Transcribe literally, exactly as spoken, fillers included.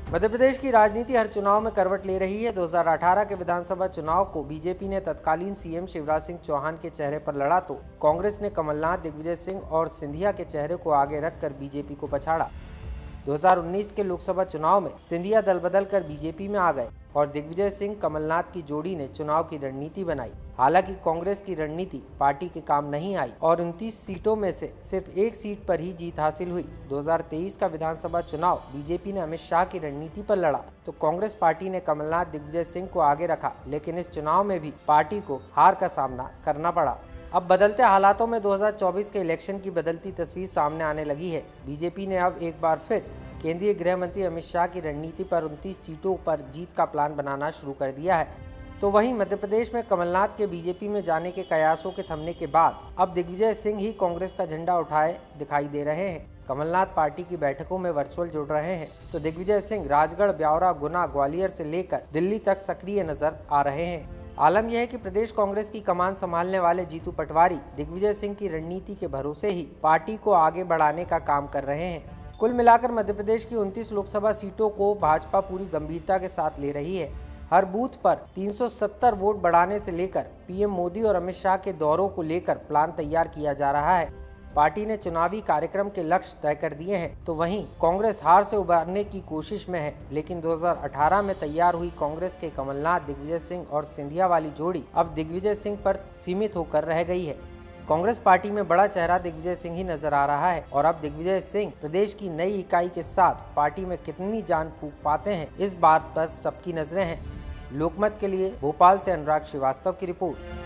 मध्य प्रदेश की राजनीति हर चुनाव में करवट ले रही है। दो हज़ार अठारह के विधानसभा चुनाव को बीजेपी ने तत्कालीन सीएम शिवराज सिंह चौहान के चेहरे पर लड़ा तो कांग्रेस ने कमलनाथ, दिग्विजय सिंह और सिंधिया के चेहरे को आगे रखकर बीजेपी को पछाड़ा। दो हज़ार उन्नीस के लोकसभा चुनाव में सिंधिया दल बदल कर बीजेपी में आ गए और दिग्विजय सिंह कमलनाथ की जोड़ी ने चुनाव की रणनीति बनाई। हालांकि कांग्रेस की रणनीति पार्टी के काम नहीं आई और उनतीस सीटों में से सिर्फ एक सीट पर ही जीत हासिल हुई। दो हज़ार तेईस का विधानसभा चुनाव बीजेपी ने अमित शाह की रणनीति पर लड़ा तो कांग्रेस पार्टी ने कमलनाथ, दिग्विजय सिंह को आगे रखा, लेकिन इस चुनाव में भी पार्टी को हार का सामना करना पड़ा। अब बदलते हालातों में दो हज़ार चौबीस के इलेक्शन की बदलती तस्वीर सामने आने लगी है। बीजेपी ने अब एक बार फिर केंद्रीय गृह मंत्री अमित शाह की रणनीति पर उनतीस सीटों पर जीत का प्लान बनाना शुरू कर दिया है। तो वहीं मध्य प्रदेश में कमलनाथ के बीजेपी में जाने के कयासों के थमने के बाद अब दिग्विजय सिंह ही कांग्रेस का झंडा उठाए दिखाई दे रहे हैं। कमलनाथ पार्टी की बैठकों में वर्चुअल जुड़ रहे हैं तो दिग्विजय सिंह राजगढ़, ब्यावरा, गुना, ग्वालियर से लेकर दिल्ली तक सक्रिय नजर आ रहे हैं। आलम यह है कि प्रदेश कांग्रेस की कमान संभालने वाले जीतू पटवारी दिग्विजय सिंह की रणनीति के भरोसे ही पार्टी को आगे बढ़ाने का काम कर रहे हैं। कुल मिलाकर मध्य प्रदेश की उनतीस लोकसभा सीटों को भाजपा पूरी गंभीरता के साथ ले रही है। हर बूथ पर तीन सौ सत्तर वोट बढ़ाने से लेकर पीएम मोदी और अमित शाह के दौरों को लेकर प्लान तैयार किया जा रहा है। पार्टी ने चुनावी कार्यक्रम के लक्ष्य तय कर दिए हैं तो वहीं कांग्रेस हार से उबारने की कोशिश में है, लेकिन दो हज़ार अठारह में तैयार हुई कांग्रेस के कमलनाथ, दिग्विजय सिंह और सिंधिया वाली जोड़ी अब दिग्विजय सिंह पर सीमित होकर रह गई है। कांग्रेस पार्टी में बड़ा चेहरा दिग्विजय सिंह ही नजर आ रहा है और अब दिग्विजय सिंह प्रदेश की नई इकाई के साथ पार्टी में कितनी जान फूंक पाते हैं, इस बात पर सबकी नजरें हैं। लोकमत के लिए भोपाल से अनुराग श्रीवास्तव की रिपोर्ट।